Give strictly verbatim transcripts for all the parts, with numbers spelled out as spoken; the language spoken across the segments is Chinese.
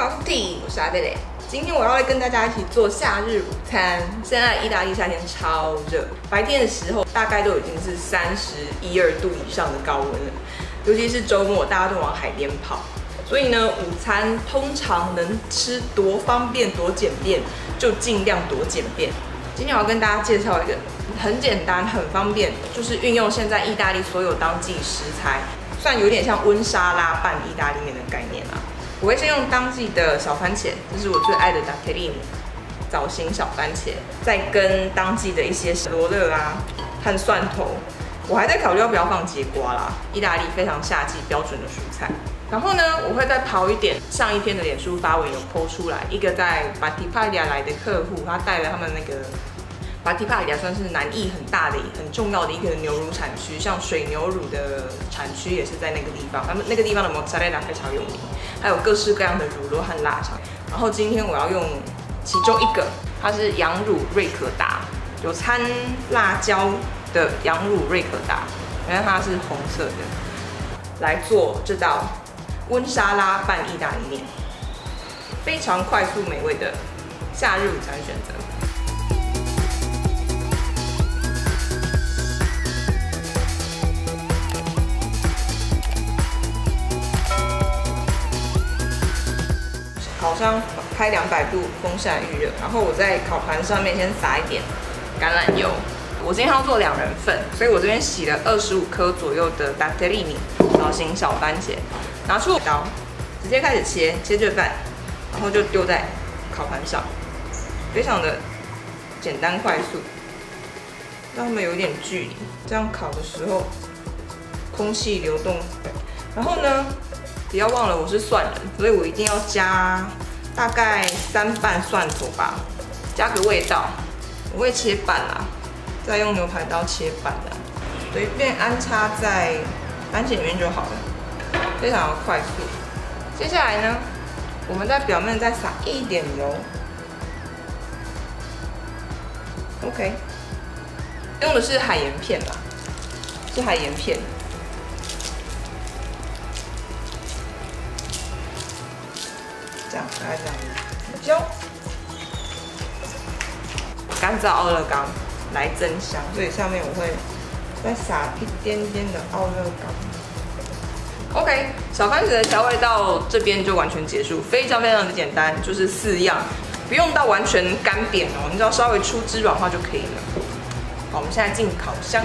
好，我是 T， 我是阿贝蕾。今天我要来跟大家一起做夏日午餐。现在意大利夏天超热，白天的时候大概都已经是三十一二度以上的高温了，尤其是周末大家都往海边跑。所以呢，午餐通常能吃多方便多简便，就尽量多简便。今天我要跟大家介绍一个很简单、很方便，就是运用现在意大利所有当季食材，算有点像温沙拉拌意大利面的概念啦。我会先用当季的小番茄，这是我最爱的 Datterini 枣形小番茄，再跟当季的一些罗勒啊和蒜头。我还在考虑要不要放节瓜啦，意大利非常夏季标准的蔬菜。然后呢，我会再刨一点上一篇的脸书发文有 po 出来，一个在 Battipaglia 来的客户，他带了他们那个 Battipaglia 算是南意很大的、很重要的一个牛乳产区，像水牛乳的产区也是在那个地方，他们那个地方的 mozzarella 非常有名，还有各式各样的乳酪和腊肠。然后今天我要用其中一个，它是羊乳瑞可达，有掺辣椒的羊乳瑞可达，因为它是红色的，来做这道温沙拉拌意大利面，非常快速美味的夏日午餐选择。烤箱开两百度，风扇预热，然后我在烤盘上面先撒一点橄榄油。我今天要做两人份，所以我这边洗了二十五颗左右的 Datterini 枣形小番茄，拿出刀，直接开始切切卷饭，然后就丢在烤盘上，非常的简单快速，让它们有一点距离，这样烤的时候空气流动。然后呢，不要忘了我是蒜人，所以我一定要加大概三瓣蒜头吧，加个味道。我会切瓣啦，再用牛排刀切瓣的，随便安插在番茄里面就好了，非常的快速。接下来呢，我们在表面再撒一点油 ，OK， 用的是海盐片啦，是海盐片。这样，大概这样子，椒，干燥奥勒冈来增香，所以上面我会再撒一点点的奥勒冈。OK， 小番茄的调味到这边就完全结束，非常非常的简单，就是四样，不用到完全干扁哦，你只要稍微出汁软化就可以了。好，我们现在进烤箱。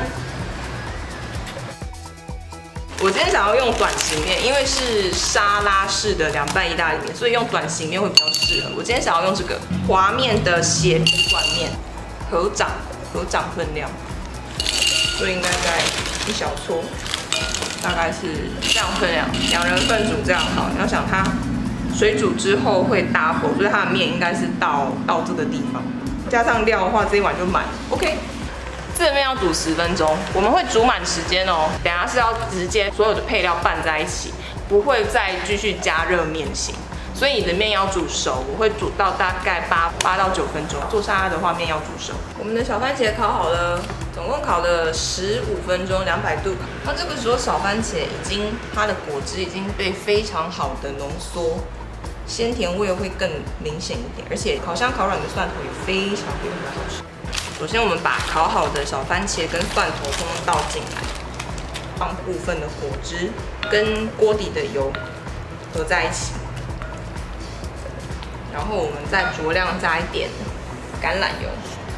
我今天想要用短形面，因为是沙拉式的凉拌意大利面，所以用短形面会比较适合。我今天想要用这个滑面的斜皮管面，合掌合掌分量，所以应该在一小撮，大概是这样分量，两人份煮这样好。你要想它水煮之后会 double， 所以它的面应该是到到这个地方，加上料的话，这一碗就满。OK。这个面要煮十分钟，我们会煮满时间哦。等下是要直接所有的配料拌在一起，不会再继续加热面型，所以你的面要煮熟。我会煮到大概八八到九分钟。做沙拉的话，面要煮熟。我们的小番茄烤好了，总共烤了十五分钟，两百度。那这个时候小番茄已经它的果汁已经被非常好的浓缩，鲜甜味会更明显一点，而且烤箱烤软的蒜头也非常非常的好吃。首先，我们把烤好的小番茄跟蒜头通通倒进来，放部分的果汁跟锅底的油合在一起，然后我们再酌量加一点橄榄油。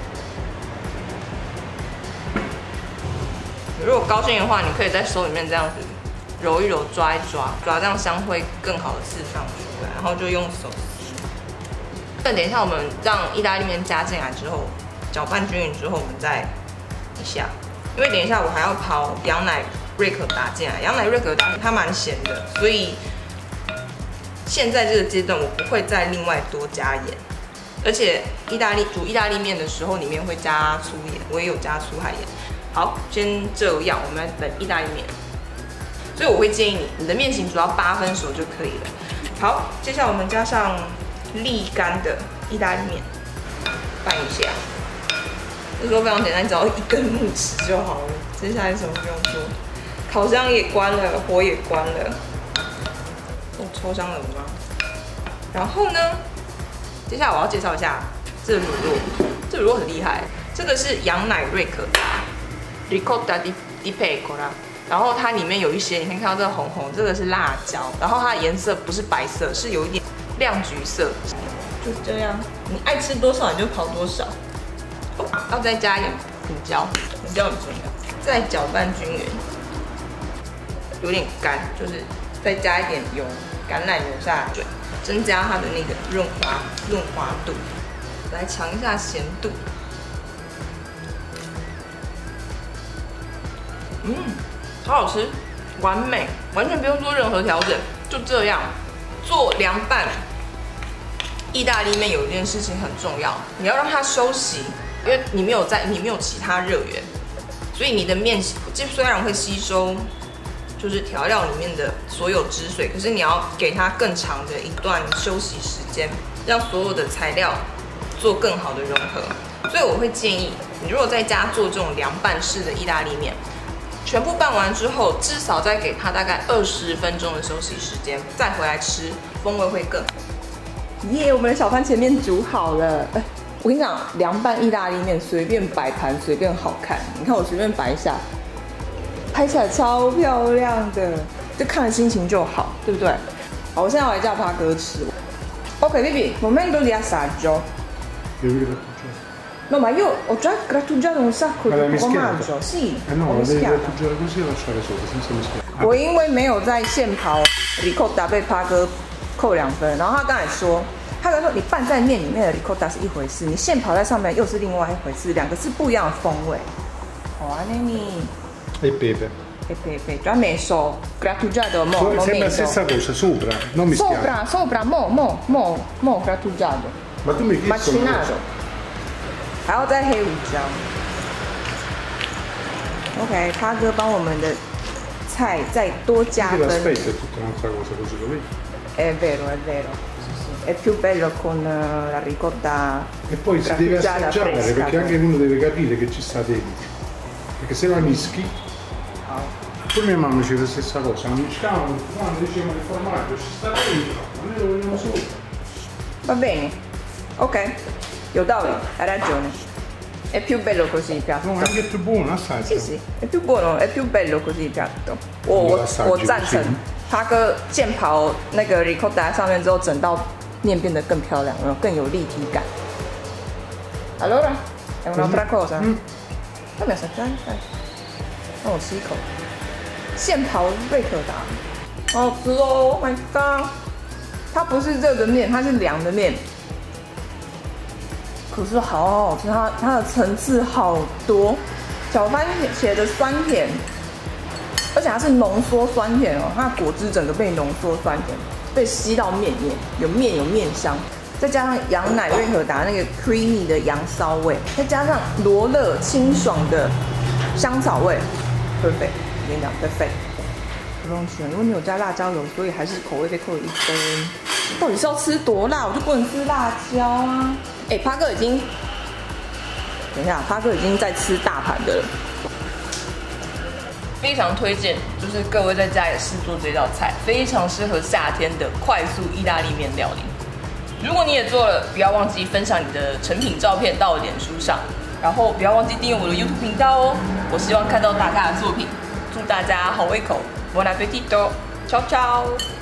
你如果高兴的话，你可以在手里面这样子揉一揉、抓一抓，抓这样香会更好的释放出来，然后就用手撕。等一下，我们让意大利面加进来之后。搅拌均匀之后，我们再一下，因为等一下我还要刨羊奶瑞可达进来。羊奶瑞可达它蛮咸的，所以现在这个阶段我不会再另外多加盐。而且意大利煮意大利面的时候，里面会加粗盐，我也有加粗海盐。好，先这样，我们来等意大利面。所以我会建议你，你的面型煮到八分熟就可以了。好，接下来我们加上沥干的意大利面，拌一下。这时候非常简单，只要一根木尺就好了。接下来什么不用做，烤箱也关了，火也关了。哦，超香的吗？ 然后呢，接下来我要介绍一下这个乳酪，这个乳酪很厉害，这个是羊奶瑞可达 （Ricotta di di pecora），然后它里面有一些，你可以看到这个红红，这个是辣椒，然后它的颜色不是白色，是有一点亮橘色。就这样，你爱吃多少你就刨多少。哦，要再加一点胡椒，胡椒很重要，再搅拌均匀。有点干，就是再加一点油，橄榄油下去，增加它的那个润滑润滑度。来尝一下咸度，嗯，好好吃，完美，完全不用做任何调整，就这样做凉拌。意大利面有一件事情很重要，你要让它收息，因为你没有在，你没有其他热源，所以你的面虽然会吸收。就是调料里面的所有汁水，可是你要给它更长的一段休息时间，让所有的材料做更好的融合。所以我会建议你，如果在家做这种凉拌式的意大利面，全部拌完之后，至少再给它大概二十分钟的休息时间，再回来吃，风味会更好。耶，我们的小番茄面煮好了。哎，我跟你讲，凉拌意大利面随便摆盘随便好看，你看我随便摆一下。拍起来超漂亮的，就看了心情就好，对不对？好，我现在要来叫他哥吃。Ok, baby, momento di assaggio. No, ma io ho già grattugiato un sacco di formaggio. Sì, eh no, la devi grattugiare così e lasciare sopra, senza mischiare. 我因为没有在现刨 ricotta 被趴哥扣两分，然后他刚才说，他刚才说你拌在面里面的 ricotta 是一回事，你现刨在上面又是另外一回事，两个是不一样的风味。哦，那你。 E pepe. E pepe, già messo grattugiato, mo, So, sembra la messo. stessa cosa, sopra, non mischiare. Sopra, sopra, mo, mo, mo, mo grattugiato. Ma tu mi chiesto macinato. 还要再黑胡椒。OK， 他哥帮我们的菜再多加分。 L'aspetto è tutta un'altra cosa, così lo vedi? È vero, è vero. È più bello con la ricotta. E poi si deve assaggiare perché anche uno deve capire che ci sta dentro. Perché se la mischi, poi mia mamma diceva la stessa cosa, non mischiamo quando dicevano il formaggio ci sta dentro, noi lo vogliamo solo. Va bene, ok, io Davide, hai ragione, è più bello così il piatto. No, è anche più buono, assaggia. Sì, sì, è più buono, è più bello così il piatto. 我我我赞成，他哥现刨那个 ricotta 上面之后，整道面变得更漂亮，有更有立体感。Allora, è un'altra cosa. Mm. 要不要assaggiare？让我吃一口。现刨瑞可达，好吃哦 ！Oh my god， 它不是热的面，它是凉的面，可是好好吃，它它的层次好多，小番茄的酸甜，而且它是浓缩酸甜哦，它的果汁整个被浓缩酸甜，被吸到面里面，有面有面香。再加上羊奶瑞可达那个 creamy 的羊骚味，再加上罗勒清爽的香草味 ，perfect， 我跟你讲 perfect。不用吃，因为没有加辣椒油，所以还是口味被扣了一分。到底是要吃多辣？我就不能吃辣椒啊！哎、欸，趴哥已经，等一下，趴哥已经在吃大盘的了。非常推荐，就是各位在家也试做这道菜，非常适合夏天的快速意大利面料理。如果你也做了，不要忘记分享你的成品照片到脸书上，然后不要忘记订阅我的 YouTube 频道哦。我希望看到大家的作品，祝大家好胃口 ，Buon appetito，ciao ciao。